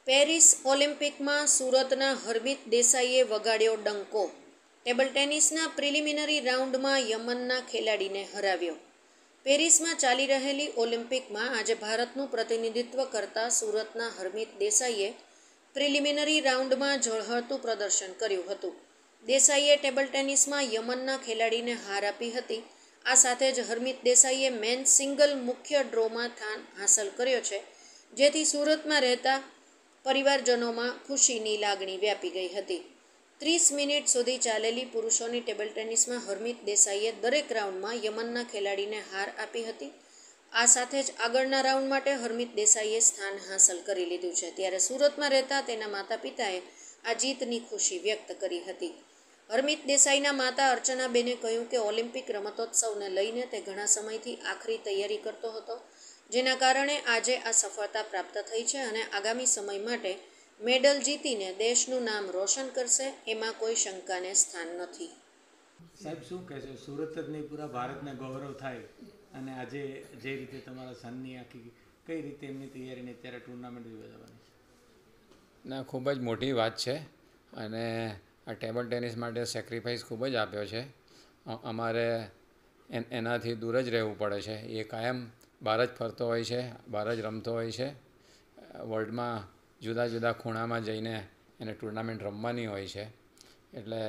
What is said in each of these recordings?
Paris ઓલિમ્પિકમાં સુરતના હરમિત દેસાઈએ વગાડ્યો ડંકો. Table ટેનિસના preliminary રાઉન્ડમાં યમનના ખેલાડીને હરાવ્યો. પેરિસમાં ચાલી રહેલી ઓલિમ્પિકમાં આજે ભારતનું પ્રતિનિધિત્વ કરતા સુરતના હરમિત દેસાઈએ પ્રિલિમિનરી રાઉન્ડમાં ઝળહળતું પ્રદર્શન કર્યું હતું. દેસાઈએ ટેબલ ટેનિસમાં યમનના ખેલાડીને હાર આપી હતી. આ સાથે જ હરમિત દેસાઈએ મેન્સ સિંગલ મુખ્ય ડ્રોમાં સ્થાન હાંસલ કર્યો છે, જેથી સુરતમાં રહેતા પરિવારજનોમાં ખુશીની લાગણી વ્યાપી ગઈ હતી. 30 મિનિટ સુધી ચાલેલી પુરુષોની ટેબલ ટેનિસમાં હરમિત દેસાઈએ દરેક રાઉન્ડમાં યમનના ખેલાડીને હાર આપી હતી. આ સાથે જ આગળના રાઉન્ડ માટે હરમિત દેસાઈએ સ્થાન હાંસલ કરી લીધું છે. ત્યારે સુરતમાં રહેતા તેના માતા પિતાએ આ જીતની ખુશી વ્યક્ત કરી હતી. હરમિત દેસાઈના માતા અર્ચનાબેને કહ્યું કે ઓલિમ્પિક રમતોત્સવને લઈને તે ઘણા સમયથી આખરી તૈયારી કરતો હતો, જેના કારણે આજે આ સફળતા પ્રાપ્ત થઈ છે અને આગામી સમય માટે મેડલ જીતીને દેશનું નામ રોશન કરશે, એમાં કોઈ શંકાને સ્થાન નથી. સાહેબ, શું કહેશો? સુરત જ નહીં, પૂરા ભારતને ગૌરવ થાય અને આજે જે રીતે તમારા સનની આખી કઈ રીતે એમની તૈયારીને અત્યારે ટુર્નામેન્ટ યોજવાની છે? ના, ખૂબ જ મોટી વાત છે અને આ ટેબલ ટેનિસ માટે સેક્રિફાઈસ ખૂબ જ આપ્યો છે. અમારે એનાથી દૂર જ રહેવું પડે છે. એ કાયમ બહાર જ ફરતો હોય છે, બહાર જ રમતો હોય છે. વર્લ્ડમાં જુદા જુદા ખૂણામાં જઈને એને ટુર્નામેન્ટ રમવાની હોય છે. એટલે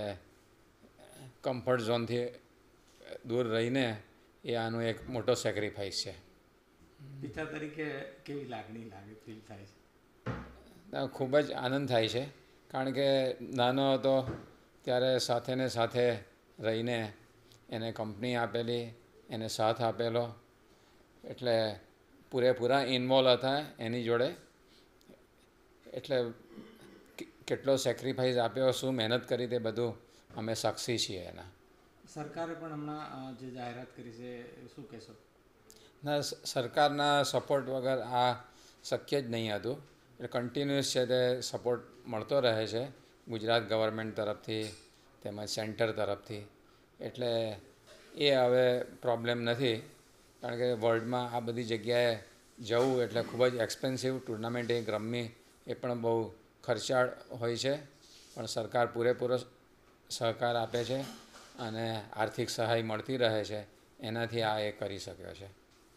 કમ્ફર્ટ ઝોનથી દૂર રહીને એ આનો એક મોટો સેક્રિફાઈસ છે. પિતા તરીકે કેવી લાગણી ફીલ થાય છે? ખૂબ જ આનંદ થાય છે, કારણ કે નાનો હતો ત્યારે સાથે ને સાથે રહીને એને કંપની આપેલી, એને સાથ આપેલો, એટલે પૂરેપૂરા ઇન્વોલ્વ હતા એની જોડે. એટલે કેટલો સેક્રિફાઈસ આપ્યો, શું મહેનત કરી, તે બધું અમે સાક્ષી છીએ એના. સરકારે પણ હમણાં જે જાહેરાત કરી છે, શું કહેશો? ના, સરકારના સપોર્ટ વગર આ શક્ય જ નહીં હતું. એટલે કન્ટિન્યુઅસ છે તે સપોર્ટ મળતો રહે છે ગુજરાત ગવર્મેન્ટ તરફથી તેમજ સેન્ટર તરફથી. એટલે એ હવે પ્રોબ્લેમ નથી, કારણ કે વર્લ્ડમાં આ બધી જગ્યાએ જવું એટલે ખૂબ જ એક્સપેન્સિવ. ટુર્નામેન્ટ એક રમવી એ પણ બહુ ખર્ચાળ હોય છે, પણ સરકાર પૂરેપૂરો સહકાર આપે છે અને આર્થિક સહાય મળતી રહે છે. એનાથી આ એ કરી શક્યો છે.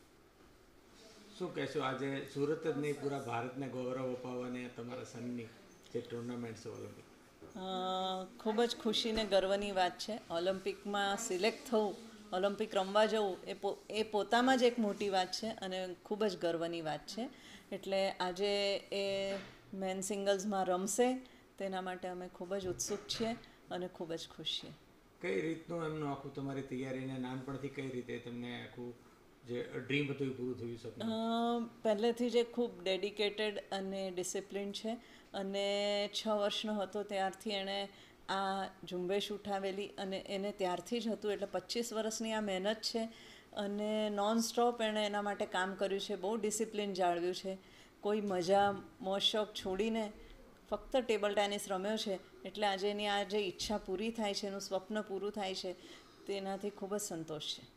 શું કહેશો? આજે સુરત જ નહીં, પૂરા ભારતને ગૌરવ અપાવવાની તમારા સનની જે ટુર્નામેન્ટ છે ઓલિમ્પિક, ખૂબ જ ખુશી ને ગર્વની વાત છે. ઓલિમ્પિકમાં સિલેક્ટ થવું, ઓલિમ્પિક રમવા જવું એ પોતામાં જ એક મોટી વાત છે અને ખૂબ જ ગર્વની વાત છે. એટલે આજે એ મેન સિંગલ્સમાં રમશે તેના માટે અમે ખૂબ જ ઉત્સુક છીએ અને ખૂબ જ ખુશ છીએ. કઈ રીતનું એમનું આખું તમારી તૈયારીને નાનપણથી કઈ રીતે તમને આખું જે ડ્રીમ હતું એ પૂરું થયું શકે? પહેલેથી જ ખૂબ ડેડિકેટેડ અને ડિસિપ્લિન છે અને 6 વર્ષનો હતો ત્યારથી એણે આ ઝુંબેશ ઉઠાવેલી અને એને ત્યારથી જ હતું. એટલે 25 વર્ષની આ મહેનત છે અને નોન સ્ટોપ એણે એના માટે કામ કર્યું છે. બહુ ડિસિપ્લિન જાળવ્યું છે. કોઈ મજા મોજ શોખ છોડીને ફક્ત ટેબલ ટેનિસ રમ્યો છે. એટલે આજે એની આ જે ઈચ્છા પૂરી થાય છે, એનું સ્વપ્ન પૂરું થાય છે, તેનાથી ખૂબ જ સંતોષ છે.